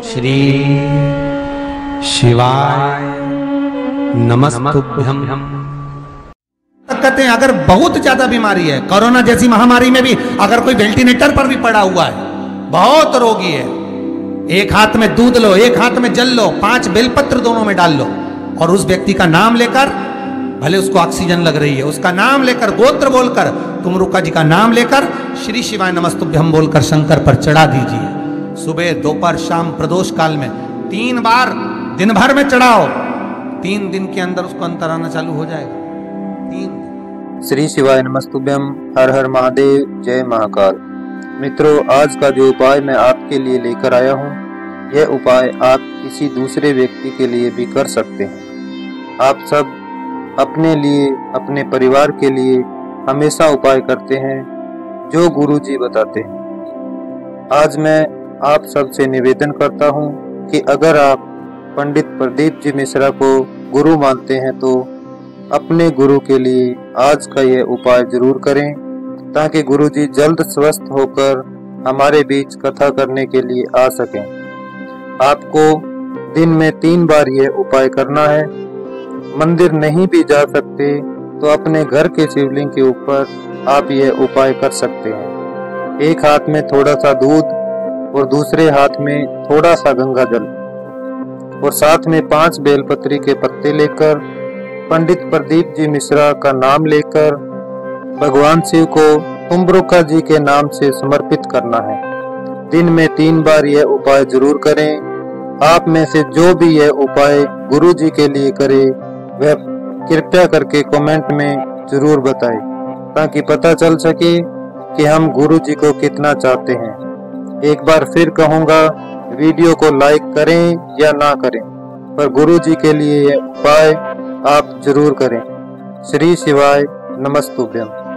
श्री शिवाय नमस्तुभ्यं। कहते हैं अगर बहुत ज्यादा बीमारी है, कोरोना जैसी महामारी में भी अगर कोई वेंटिलेटर पर भी पड़ा हुआ है, बहुत रोगी है, एक हाथ में दूध लो, एक हाथ में जल लो, 5 बेलपत्र दोनों में डाल लो और उस व्यक्ति का नाम लेकर, भले उसको ऑक्सीजन लग रही है, उसका नाम लेकर, गोत्र बोलकर, तुमरुका जी का नाम लेकर श्री शिवाय नमस्तुभ्यं बोलकर शंकर पर चढ़ा दीजिए। सुबह दोपहर शाम प्रदोष काल में 3 बार दिन भर में चढ़ाओ, 3 दिन के अंदर उसको अंतर आना चालू हो जाएगा। 3 दिन। श्री शिवाय नमस्तुभ्यं। हर हर महादेव, जय महाकाल। मित्रों, आज का जो उपाय मैं आपके लिए लेकर आया हूँ, यह उपाय आप किसी दूसरे व्यक्ति के लिए भी कर सकते हैं। आप सब अपने लिए, अपने परिवार के लिए हमेशा उपाय करते हैं जो गुरु जी बताते हैं। आज मैं आप सबसे निवेदन करता हूं कि अगर आप पंडित प्रदीप जी मिश्रा को गुरु मानते हैं तो अपने गुरु के लिए आज का यह उपाय जरूर करें, ताकि गुरु जी जल्द स्वस्थ होकर हमारे बीच कथा करने के लिए आ सकें। आपको दिन में 3 बार यह उपाय करना है। मंदिर नहीं भी जा सकते तो अपने घर के शिवलिंग के ऊपर आप यह उपाय कर सकते हैं। एक हाथ में थोड़ा सा दूध और दूसरे हाथ में थोड़ा सा गंगा जल और साथ में 5 बेलपत्री के पत्ते लेकर पंडित प्रदीप जी मिश्रा का नाम लेकर भगवान शिव को तुमरुका जी के नाम से समर्पित करना है। दिन में 3 बार यह उपाय जरूर करें। आप में से जो भी यह उपाय गुरु जी के लिए करे वह कृपया करके कमेंट में जरूर बताएं, ताकि पता चल सके कि हम गुरु जी को कितना चाहते हैं। एक बार फिर कहूँगा, वीडियो को लाइक करें या ना करें, पर गुरु जी के लिए यह उपाय आप जरूर करें। श्री शिवाय नमस्तुभ्यं।